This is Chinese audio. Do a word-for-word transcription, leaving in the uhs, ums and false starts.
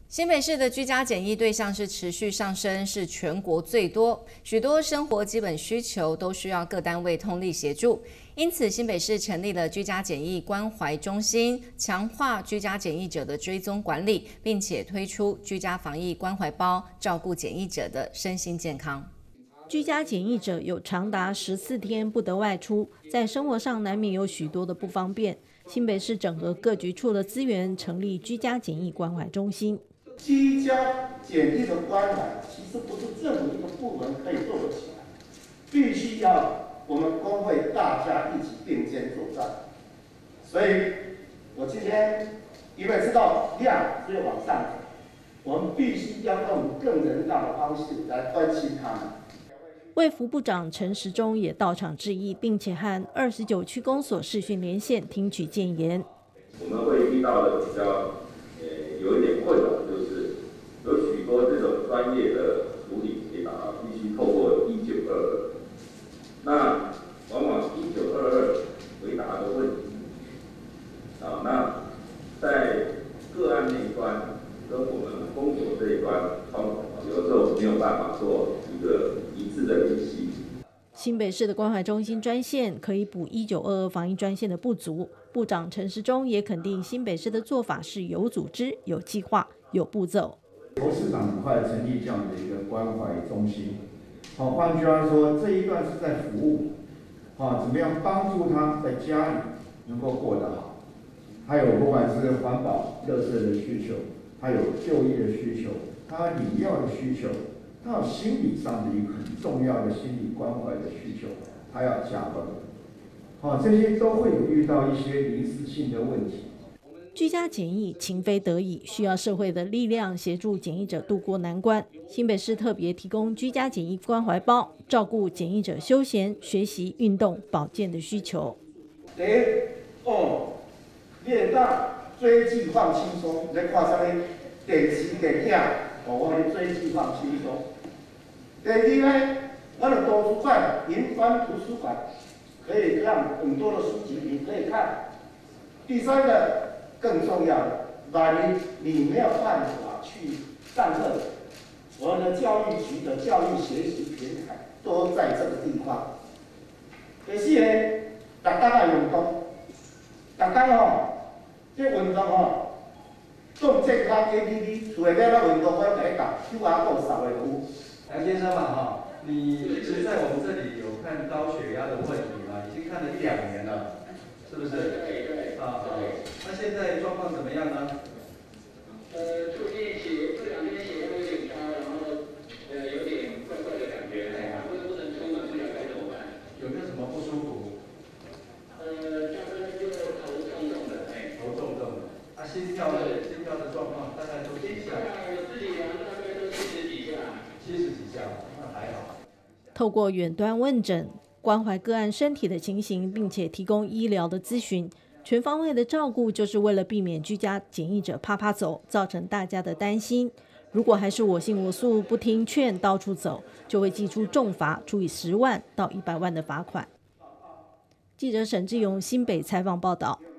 新北市的居家检疫对象是持续上升，是全国最多，许多生活基本需求都需要各单位通力协助。因此，新北市成立了居家检疫关怀中心，强化居家检疫者的追踪管理，并且推出居家防疫关怀包，照顾检疫者的身心健康。 居家检疫者有长达十四天不得外出，在生活上难免有许多的不方便。新北市整合各局处的资源，成立居家检疫关怀中心。 居家检疫的关怀，其实不是政府一个部门可以做得起来，必须要我们工会大家一起并肩作战。所以，我今天因为知道量只有往上走，我们必须要用更人道的方式来关心他们。 卫福部长陈时中也到场致意，并且和二十九区公所视讯连线，听取建言。 我们会遇到的比较呃有一点困扰，就是有许多这种专业的处理解答必须透过一九二二，那往往一九二二回答的问题啊，那在个案那一端跟我们公所这一端，有时候没有办法做一个一致的联系。 新北市的关怀中心专线可以补一九二二防疫专线的不足。部长陈时中也肯定新北市的做法是有组织、有计划、有步骤。 由市长很快成立这样的一个关怀中心，好，换句话说，这一段是在服务，好，怎么样帮助他在家里能够过得好？还有不管是环保、垃圾的需求，还有就业的需求，他理药的需求。他有心理上的一个很重要的心理关怀的需求，他要加分。好，这些都会有遇到一些临时性的问题。 居家检疫情非得已，需要社会的力量协助检疫者渡过难关。新北市特别提供居家检疫关怀包，照顾检疫者休闲、学习、运动、保健的需求。 第一，哦，你会当追剧放轻松，你在看啥物电视电影？哦，我们追剧放轻松。第二呢，我的图书馆、云端图书馆可以让很多的书籍你可以看。第三个更重要的，万一你没有办法去上课，我们的教育局的教育学习平台都在这个地方。第四呢，大家要运动，大家哦，这运动哦。动健康 A P P， 除了要到运动会来打 Q R code 扫的图。 梁先生嘛，哈，你一直在我们这里有看高血压的问题嘛，已经看了一两年了，是不是？ 对对。啊，对。 那现在状况怎么样呢？ 呃，最近血这两天血压有点高，然后呃有点怪怪的感觉，哎，不不能出门，不晓得该怎么办。 有没有什么不舒服？ 呃，大概就头重重的，哎， 头重重的。啊，心跳的心跳的状况大概都几下？ 我自己量大概都七十几下。 七十几下，那还好。 透过远端问诊，关怀个案身体的情形，并且提供医疗的咨询，全方位的照顾，就是为了避免居家检疫者趴趴走，造成大家的担心。如果还是我行我素，不听劝，到处走，就会记出重罚，处以十万到一百万的罚款。记者沈志勇新北采访报道。